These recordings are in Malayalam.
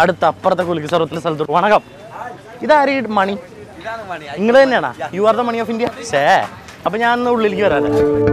അടുത്ത അപ്പുറത്തെ കുലുക്കി സർവത്തിലെ സ്ഥലത്തോട്ട് വണക്കം. ഇതാരീ മണി? നിങ്ങൾ തന്നെയാണോ? You are the Mani of India. ശേ, അപ്പൊ ഞാൻ ഒന്ന് ഉള്ളിലേക്ക് വരാതെ.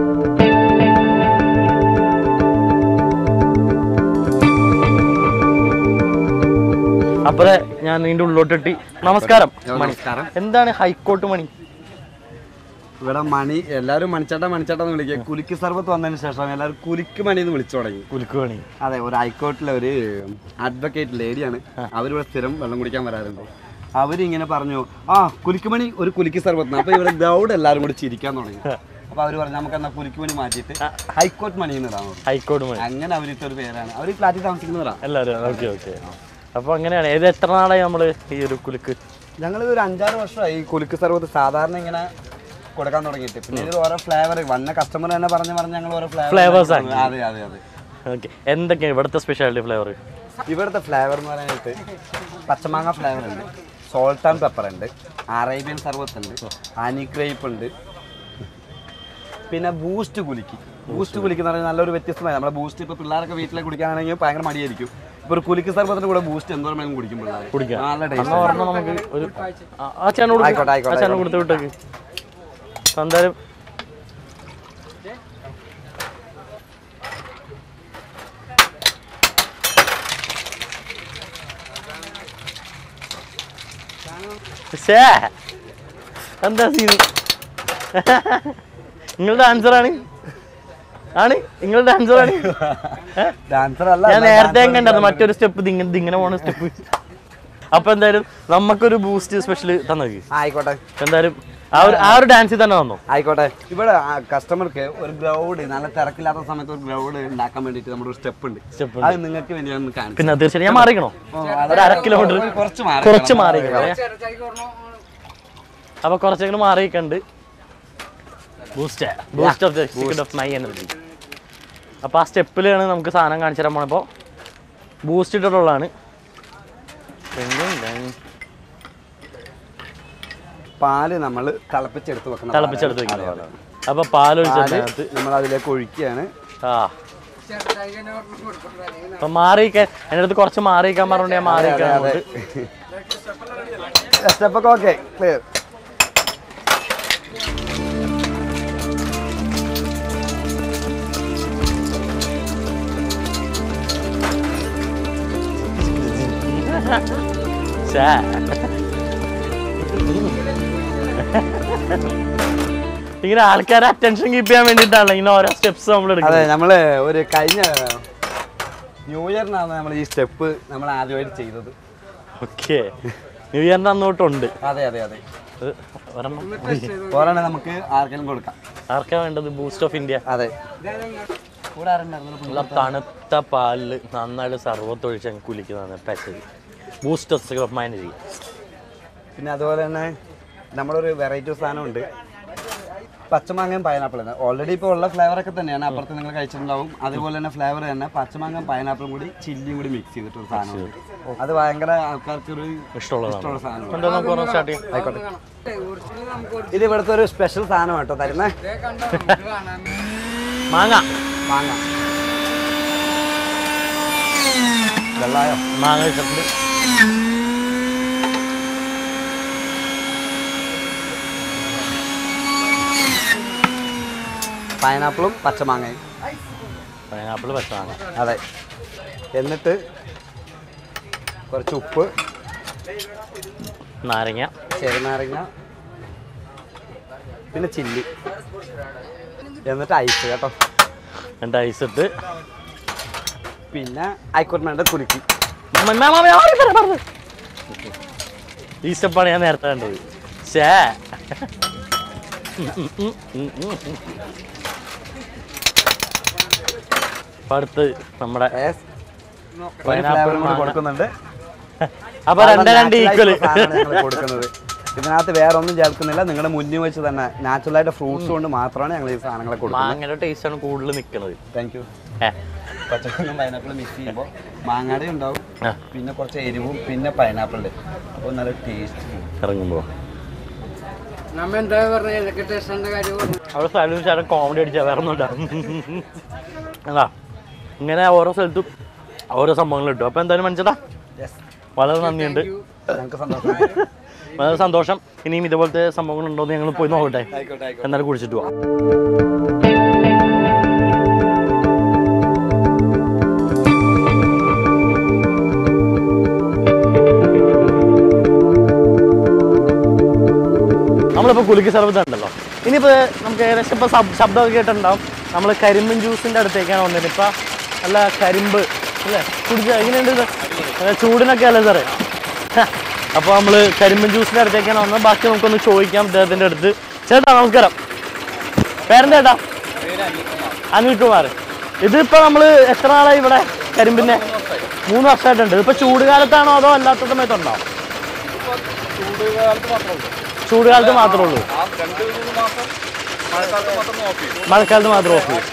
അപ്പറേ ഞാൻ ഇതിന്റെ ഉള്ളിലോട്ടിട്ടി. നമസ്കാരം. എന്താണ് ഹൈക്കോർട്ട് മണി? ഇവിടെ മണി എല്ലാവരും മണിച്ചേട്ടാന്ന് വിളിക്കുക. കുലുക്കി സർബത്ത് വന്നതിന് ശേഷം എല്ലാവരും കുലുക്ക് മണി എന്ന് വിളിച്ചു തുടങ്ങി. കുലുക്ക് മണി. അതെ, ഒരു ഹൈക്കോർട്ടിലെ ഒരു അഡ്വക്കേറ്റ് ലേഡിയാണ്. അവരിവിടെ സ്ഥിരം വെള്ളം കുടിക്കാൻ വരാറുണ്ട്. അവരിങ്ങനെ പറഞ്ഞു, കുലുക്കുമണി ഒരു കുലുക്കി സർബത്ത്. അപ്പൊ ഇവിടെ ഗ്രൗഡ് എല്ലാവരും കൂടി ചിരിക്കാൻ തുടങ്ങി. അപ്പൊ അവര് പറഞ്ഞു നമുക്ക് എന്നാ കുലുക്കുമണി മാറ്റിയിട്ട് ഹൈക്കോർട്ട് മണി എന്നിടാമോ. ഹൈക്കോർട്ട് മണി അങ്ങനെ അവരിട്ടൊരു പേരാണ്. അവർ ഫ്ലാറ്റിൽ താമസിക്കുന്നവരാണ് എല്ലാവരും. Okay okay. അപ്പൊ അങ്ങനെയാണ്. ഇത് എത്ര നാളായി നമ്മള് ഈ ഒരു കുലുക്ക്? ഞങ്ങൾ ഒരു 5-6 വർഷമായി ഈ കുലുക്ക് സർബത്ത് സാധാരണ ഇങ്ങനെ കൊടുക്കാൻ തുടങ്ങിയിട്ട്. പിന്നെ ഇത് ഓരോ ഫ്ലേവർ വന്ന കസ്റ്റമർ തന്നെ പറഞ്ഞ് ഞങ്ങൾ ഓരോ ഫ്ലേവേഴ്സ്. അതെ അതെ അതെ. ഓക്കെ, എന്തൊക്കെയാണ് ഇവിടുത്തെ സ്പെഷ്യാലിറ്റി ഫ്ലേവർ? ഇവിടുത്തെ ഫ്ലേവർ എന്ന് പറയാനായിട്ട് പച്ചമാങ്ങ ഫ്ലേവർ ഉണ്ട്, സോൾട്ട് ആൻഡ് പെപ്പർ ഉണ്ട്, അറേബ്യൻ സർബത്ത് ഉണ്ട്, ഹണി ക്രേപ്പ് ഉണ്ട്, പിന്നെ ബൂസ്റ്റ് കുലുക്കി. ബൂസ്റ്റ് കുലുക്കി എന്ന് പറഞ്ഞാൽ നല്ലൊരു വ്യത്യസ്തമായി. നമ്മുടെ ബൂസ്റ്റ് ഇപ്പോൾ പിള്ളേരൊക്കെ വീട്ടിലേക്ക് കുടിക്കുകയാണെങ്കിൽ ഭയങ്കര മടിയായിരിക്കും. ഇപ്പോൾ ഒരു കുലുക്കി സർബത്തിന്റെ കൂടെ ബൂസ്റ്റ് എന്തോരം വേണം കുടിക്കും പിള്ളേർ. നല്ല ടേസ്റ്റ്. കൊടുത്തു വിട്ടേക്ക് എന്തായാലും. എന്താ സീന്? നിങ്ങൾ ഡാൻസറാണ്? നിങ്ങൾ ഡാൻസറാണ്? ഞാൻ നേരത്തെ കണ്ടത് മറ്റൊരു സ്റ്റെപ്പ് ഇങ്ങനെ പോണ സ്റ്റെപ്പ്. അപ്പൊ എന്തായാലും നമുക്കൊരു ബൂസ്റ്റ് സ്പെഷ്യൽ തന്നേക്ക്. ആയിക്കോട്ടെ. എന്തായാലും ആ ഒരു ഡാൻസിൽ തന്നെ വന്നു. ആയിക്കോട്ടെ. ഇവിടെ കസ്റ്റമർക്ക് ഒരു ഗ്രൗഡ് നല്ല തിരക്കില്ലാത്ത സമയത്ത് ഒരു ഗ്രൗഡ് ഉണ്ടാക്കാൻ വേണ്ടിട്ട് നമ്മുടെ ഒരു സ്റ്റെപ്പ് ഉണ്ട്. അത് നിങ്ങൾക്ക് വേണ്ടി കാണിച്ചു. പിന്നെ തീർച്ചയായും ഞാൻ മാറിക്കണോ? ഒരു 1/2 കിലോമീറ്റർ കുറച്ച് മാറിക്കണം. അപ്പൊ കുറച്ചെങ്കിലും മാറിയിട്ടുണ്ട്. Boost of the secret of my energy. അപ്പൊ ആ സ്റ്റെപ്പിലാണ് നമുക്ക് സാധനം കാണിച്ചു തരാൻ പോണപ്പോ. ബൂസ്റ്റ് ഇട്ടിട്ടുള്ളതാണ്. പാല് നമ്മൾ തിളപ്പിച്ചെടുത്ത് വെക്കണം. അപ്പൊ പാലൊഴിച്ച് നമ്മൾ അതിലേക്ക് ഒഴിക്കുകയാണ്. അപ്പൊ മാറിയിക്കാൻ എൻ്റെ അടുത്ത് കുറച്ച് മാറിയിക്കാൻ പറഞ്ഞോണ്ട് ഞാൻ മാറിയിക്കാൻ. സ്റ്റെപ്പൊക്കെ ഓക്കെ, ക്ലിയർ. ഇങ്ങനെ ആൾക്കാരെ അറ്റൻഷൻ കീപ്പ് ചെയ്യാൻ വേണ്ടിട്ടാണ് ഇങ്ങനെ ഓരോ സ്റ്റെപ്സ് നമ്മൾ എടുക്കുന്നത്. അതെ, നമ്മള് ഒരു കഴിഞ്ഞ ന്യൂ ഇയറിനാണ് നമ്മൾ ഈ സ്റ്റെപ്പ് നമ്മൾ ആദ്യമായിട്ട് ചെയ്തത്. ഓക്കെ, ന്യൂ ഇയറിന്റെ അന്നോട്ടുണ്ട്. അതെ അതെ അതെ. ഒരെണ്ണം നമുക്ക് ആർക്കെങ്കിലും കൊടുക്കാം. ആർക്കാ വേണ്ടത്? Boost of India. അതെ. നല്ല തണുത്ത പാലില് നന്നായിട്ട് സർവത്തൊഴിച്ച് കുലിക്കുന്നതാണ് package. Boost of my energy. പിന്നെ അതുപോലെ തന്നെ നമ്മളൊരു വെറൈറ്റി സാധനമുണ്ട്, പച്ചമാങ്ങയും പൈനാപ്പിൾ. ഓൾറെഡി ഇപ്പോൾ ഉള്ള ഫ്ലേവറൊക്കെ തന്നെയാണ് അപ്പുറത്ത് നിങ്ങൾ കഴിച്ചിട്ടുണ്ടാവും. അതുപോലെ തന്നെ ഫ്ലേവർ തന്നെ പച്ചമാങ്ങയും പൈനാപ്പിളും കൂടി ചില്ലിയും കൂടി മിക്സ് ചെയ്തിട്ടൊരു സാധനമുണ്ട്. അത് ഭയങ്കര ആൾക്കാർക്ക് ഒരു ഇഷ്ടമുള്ള സാധനമാണ്. ആയിക്കോട്ടെ. ഇത് ഇവിടുത്തെ ഒരു സ്പെഷ്യൽ സാധനം കേട്ടോ തരുന്നേ. മാങ്ങ വെള്ളായോ? മാങ്ങ വെച്ചിട്ടുണ്ട്. പൈനാപ്പിളും പച്ചമാങ്ങയും. പൈനാപ്പിൾ പച്ചമാങ്ങ. അതെ. എന്നിട്ട് കുറച്ച് ഉപ്പ്, നാരങ്ങ, ചെറുനാരങ്ങ, പിന്നെ ചില്ലി, എന്നിട്ട് ഐസ് കേട്ടോ. എന്നിട്ട് ഐസ് ഇട്ട് പിന്നെ ആയിക്കോട്ടെ കുലുക്കി. ഈ സ്റ്റെപ്പാണ് ഞാൻ നേരത്തെ കണ്ടത്. അടുത്ത് നമ്മുടെ കൊടുക്കുന്നുണ്ട്. അപ്പൊ 2 ഈക്വൽ കൊടുക്കുന്നത്. ഇതിനകത്ത് വേറെ ഒന്നും ചേർക്കുന്നില്ല. നിങ്ങളുടെ മുന്നിൽ വെച്ച് തന്നെ നാച്ചുറലായിട്ട് ഫ്രൂട്ട്സ് കൊണ്ട് മാത്രമാണ് ഞങ്ങൾ ഈ സാധനങ്ങളെ കൊടുക്കുന്നത്. മാങ്ങയുടെ ടേസ്റ്റ് ആണ് കൂടുതൽ നിൽക്കുന്നത്. Thank you. പച്ചക്കറിയും പൈനാപ്പിളും മിക്സ് ചെയ്യുമ്പോൾ മാങ്ങാടെ ഉണ്ടാവും, പിന്നെ കുറച്ച് എരിവും, പിന്നെ പൈനാപ്പിളിൻ്റെ. അപ്പോൾ നല്ല ടേസ്റ്റ് ഇറങ്ങുമ്പോൾ അവിടെ സ്ഥലം ചേട്ടൻ കോമഡി അടിച്ചാൽ വേറെ ഒന്നും ഉണ്ടാവും. അതാ ഇങ്ങനെ ഓരോ സ്ഥലത്തും ഓരോ സംഭവങ്ങൾ കിട്ടും. അപ്പോൾ എന്തായാലും മനസ്സിലാ വളരെ നന്ദിയുണ്ട്. ഞങ്ങൾക്ക് സന്തോഷം. വളരെ സന്തോഷം. ഇനിയും ഇതുപോലത്തെ സംഭവങ്ങളുണ്ടോ എന്ന് ഞങ്ങൾ പോയി നോക്കട്ടെ, എന്നാലും കുടിച്ചിട്ട് പോവാം. നമ്മളിപ്പോൾ കുലുക്കി സർവത്ത് ഉണ്ടല്ലോ, ഇനിയിപ്പോൾ നമുക്ക് ഏകദേശം ഇപ്പോൾ ശബ്ദമൊക്കെ കേട്ടിട്ടുണ്ടാവും. നമ്മൾ കരിമ്പൻ ജ്യൂസിൻ്റെ അടുത്തേക്കാണ് വന്നത്. ഇപ്പം നല്ല കരിമ്പ് അല്ലേ കുടിച്ച എങ്ങനെയുണ്ട്, ചൂടിനൊക്കെ അല്ലേ സാറേ? അപ്പോൾ നമ്മൾ കരിമ്പൻ ജ്യൂസിൻ്റെ അടുത്തേക്കാണ് വന്നത്. ബാക്കി നമുക്കൊന്ന് ചോദിക്കാം അദ്ദേഹത്തിൻ്റെ അടുത്ത്. ചേട്ടാ നമസ്കാരം, പേരെന്താ ചേട്ടാ? അനിൽകുമാർ. ഇതിപ്പോൾ നമ്മൾ എത്ര നാളായി ഇവിടെ കരിമ്പിൻ്റെ? 3 വർഷമായിട്ടുണ്ട്. ഇതിപ്പോൾ ചൂടുകാലത്താണോ അതോ അല്ലാത്ത സമയത്തുണ്ടോ? ചൂടുകാലത്ത് മാത്രമേ ഉള്ളൂ. മഴക്കാലത്ത് മാത്രം ഓഫ് ചെയ്യും.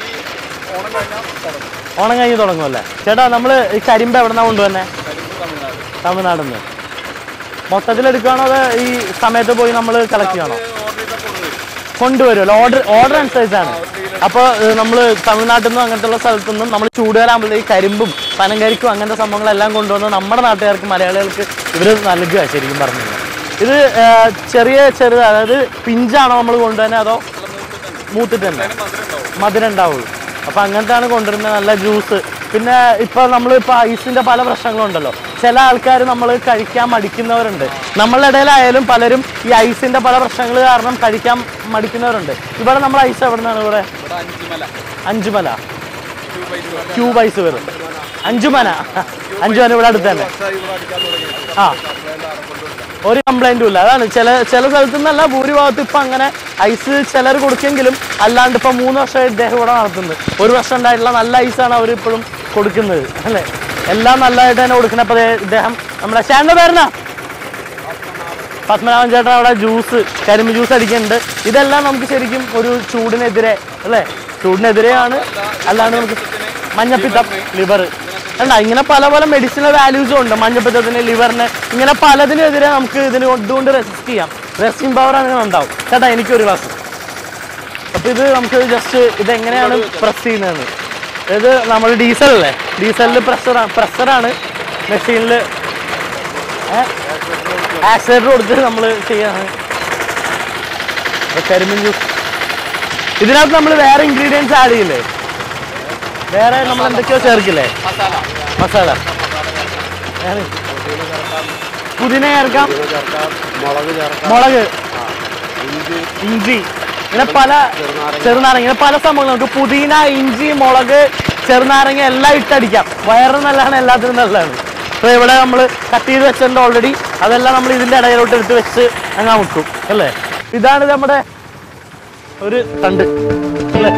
ഓണം കഴിഞ്ഞ് തുടങ്ങുമല്ലേ? ചേട്ടാ നമ്മൾ ഈ കരിമ്പ് എവിടെ നിന്നാണ് കൊണ്ടുവന്നെ? തമിഴ്നാട്ടിൽ നിന്ന്. മൊത്തത്തിലെടുക്കുകയാണോ അതോ ഈ സമയത്ത് പോയി നമ്മൾ കളക്ട് ചെയ്യണോ? കൊണ്ടുവരുമല്ലോ, ഓർഡർ അനുസരിച്ചാണ്. അപ്പോൾ നമ്മൾ തമിഴ്നാട്ടിൽ നിന്നും അങ്ങനത്തെ സ്ഥലത്തു നിന്നും നമ്മൾ ചൂടുകാലാകുമ്പോൾ ഈ കരിമ്പും പനങ്കരിക്കും അങ്ങനത്തെ സംഭവങ്ങളെല്ലാം കൊണ്ടുവന്ന് നമ്മുടെ നാട്ടുകാർക്ക് മലയാളികൾക്ക് ഇവർ നൽകുക. ശരിക്കും പറഞ്ഞു ഇത് ചെറുത്, അതായത് പിഞ്ചാണോ നമ്മൾ കൊണ്ടുവരുന്നത് അതോ മൂത്തിട്ട് തന്നെ മധുരം ഉണ്ടാവുള്ളൂ? അപ്പോൾ അങ്ങനത്തെയാണ് കൊണ്ടുവരുന്നത്. നല്ല ജ്യൂസ്. പിന്നെ ഇപ്പോൾ നമ്മളിപ്പോൾ ഐസിൻ്റെ പല പ്രശ്നങ്ങളുണ്ടല്ലോ. ചില ആൾക്കാർ നമ്മൾ കഴിക്കാൻ മടിക്കുന്നവരുണ്ട്. നമ്മളുടെ ഇടയിലായാലും പലരും ഈ ഐസിൻ്റെ പല പ്രശ്നങ്ങൾ കാരണം കഴിക്കാൻ മടിക്കുന്നവരുണ്ട്. ഇവിടെ നമ്മൾ ഐസ് എവിടെ നിന്നാണ്? ഇവിടെ അഞ്ചുമല ക്യൂബ് ഐസ് വരും. അഞ്ചുമന ഇവിടെ അടുത്ത് തന്നെ. ആ, ഒരു കംപ്ലൈൻറ്റും ഇല്ല. അതാണ് ചില സ്ഥലത്തു നിന്നല്ല, ഭൂരിഭാഗത്ത് ഇപ്പം അങ്ങനെ ഐസ് ചിലർ കൊടുക്കെങ്കിലും അല്ലാണ്ട് ഇപ്പം 3 വർഷമായി ഇദ്ദേഹം ഇവിടെ നടത്തുന്നത്. 1 വർഷം ഉണ്ടായിട്ടുള്ള നല്ല ഐസാണ് അവർ ഇപ്പോഴും കൊടുക്കുന്നത് അല്ലേ? എല്ലാം നല്ലതായിട്ട് തന്നെ കൊടുക്കണം. അപ്പോൾ ഇദ്ദേഹം നമ്മുടെ ചേട്ടൻ്റെ പേരെന്നാ? പത്മനാഭൻ ചേട്ടൻ അവിടെ ജ്യൂസ്, കരിമ്പ് ജ്യൂസ് അടിക്കുന്നുണ്ട്. ഇതെല്ലാം നമുക്ക് ശരിക്കും ഒരു ചൂടിനെതിരെ അല്ലേ? ചൂടിനെതിരെയാണ്. അല്ലാണ്ട് നമുക്ക് മഞ്ഞപ്പിത്തം, ലിവർ അല്ല, ഇങ്ങനെ പല മെഡിസിനൽ വാല്യൂസും ഉണ്ട്. മഞ്ഞപ്പിത്തത്തിന്, ലിവറിന്, ഇങ്ങനെ പലതിനെതിരെ നമുക്ക് ഇതുകൊണ്ട് റെസിസ്റ്റ് ചെയ്യാം. റെസിസ്റ്റിംഗ് പവർ അങ്ങനെ ഉണ്ടാവും. ചേട്ടാ എനിക്കൊരു ഗ്ലാസ്. അപ്പോൾ ഇത് നമുക്ക് ജസ്റ്റ് ഇതെങ്ങനെയാണ് പ്രസ് ചെയ്യുന്നതെന്ന്. ഇത് നമ്മൾ ഡീസലല്ലേ, ഡീസലിൽ പ്രഷറാണ് മെഷീനിൽ ആക്സിലേറ്റർ കൊടുത്ത് നമ്മൾ ചെയ്യാണ്. കരിമ്പിൻ ജ്യൂസ് ഇതിനകത്ത് നമ്മൾ വേറെ ഇൻഗ്രീഡിയൻസ് ആഡ് ചെയ്യില്ലേ? വേറെ നമ്മൾ എന്തൊക്കെയോ ചേർക്കില്ലേ? മസാല, പുതിന ചേർക്കാം, മുളക്, ഇഞ്ചി, ഇങ്ങനെ പല ചെറുനാരങ്ങ, ഇങ്ങനെ പല സംഭവങ്ങൾ. നമുക്ക് പുതിന, ഇഞ്ചി, മുളക്, ചെറുനാരങ്ങ എല്ലാം ഇട്ടടിക്കാം. വയറിന് നല്ലതാണ്, എല്ലാത്തിനും നല്ലതാണ്. അപ്പോൾ ഇവിടെ നമ്മൾ കട്ട് ചെയ്ത് വെച്ചിട്ടുണ്ട് ഓൾറെഡി. അതെല്ലാം നമ്മൾ ഇതിൻ്റെ ഇടയിലോട്ട് എടുത്ത് വെച്ച് അങ്ങ് വെക്കും അല്ലേ? ഇതാണ് നമ്മുടെ ഒരു തണ്ട് അല്ലേ?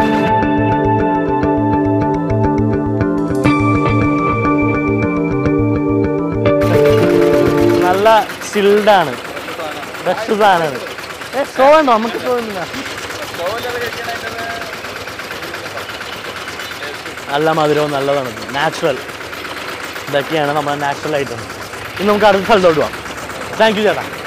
നല്ല ചിൽഡാണ്, ഫ്രഷ് സാധനമാണ്. സ്ട്രോ ഉണ്ടോ? നമുക്ക് സ്ട്രോ ഇല്ല. നല്ല മധുരവും നല്ലതാണ്, നാച്ചുറൽ. ഇതൊക്കെയാണ് നമ്മുടെ നാച്ചുറൽ ഐറ്റം. ഇനി നമുക്ക് അടുത്ത സ്ഥലത്തോട്ട് പോകാം. താങ്ക് യു ചേട്ടാ.